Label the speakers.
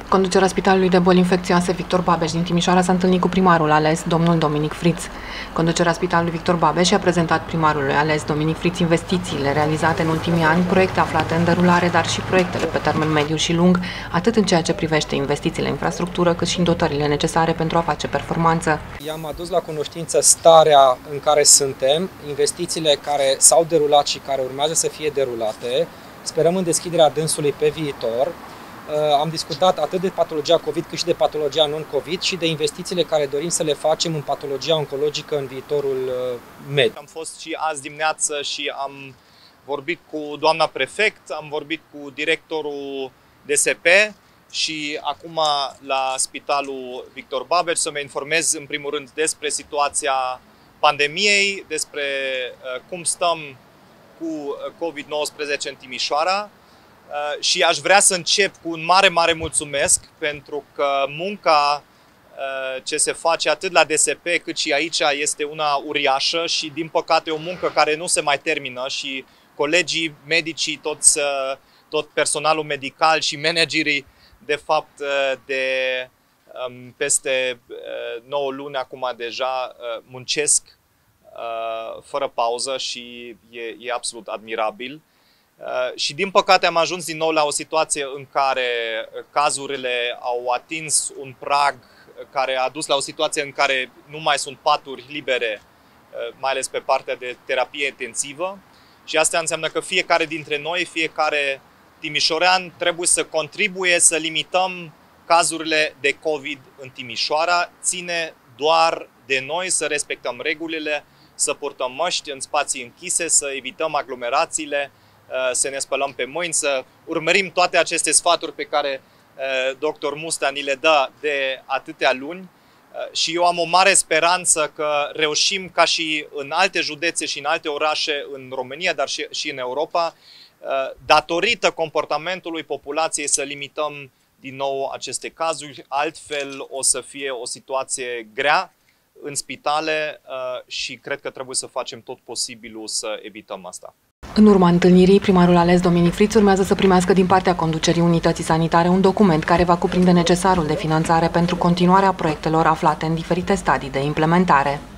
Speaker 1: Conducerea Spitalului de Boli Infecțioase Victor Babeș din Timișoara s-a întâlnit cu primarul ales, domnul Dominic Friț. Conducerea Spitalului Victor Babeș a prezentat primarului ales, Dominic Friț, investițiile realizate în ultimii ani, proiecte aflate în derulare, dar și proiectele pe termen mediu și lung, atât în ceea ce privește investițiile în infrastructură, cât și în dotările necesare pentru a face performanță.
Speaker 2: I-am adus la cunoștință starea în care suntem, investițiile care s-au derulat și care urmează să fie derulate. Sperăm în deschiderea dânsului pe viitor. Am discutat atât de patologia COVID cât și de patologia non-COVID și de investițiile care dorim să le facem în patologia oncologică în viitorul mediu.
Speaker 3: Am fost și azi dimineață și am vorbit cu doamna prefect, am vorbit cu directorul DSP și acum la Spitalul Victor Babeș să mă informez în primul rând despre situația pandemiei, despre cum stăm cu COVID-19 în Timișoara. Și aș vrea să încep cu un mare mulțumesc pentru că munca ce se face atât la DSP cât și aici este una uriașă și din păcate o muncă care nu se mai termină și colegii, medicii, tot personalul medical și managerii de fapt de peste 9 luni acum deja muncesc fără pauză și e absolut admirabil. Și din păcate am ajuns din nou la o situație în care cazurile au atins un prag care a dus la o situație în care nu mai sunt paturi libere, mai ales pe partea de terapie intensivă. Și asta înseamnă că fiecare dintre noi, fiecare timișorean trebuie să contribuie să limităm cazurile de COVID în Timișoara. Ține doar de noi să respectăm regulile, să purtăm măști în spații închise, să evităm aglomerațiile, să ne spălăm pe mâini, să urmărim toate aceste sfaturi pe care dr. Musta ni le dă de atâtea luni și eu am o mare speranță că reușim ca și în alte județe și în alte orașe în România, dar și în Europa, datorită comportamentului populației să limităm din nou aceste cazuri, altfel o să fie o situație grea în spitale și cred că trebuie să facem tot posibilul să evităm asta.
Speaker 1: În urma întâlnirii, primarul ales Dominic Friț urmează să primească din partea conducerii unității sanitare un document care va cuprinde necesarul de finanțare pentru continuarea proiectelor aflate în diferite stadii de implementare.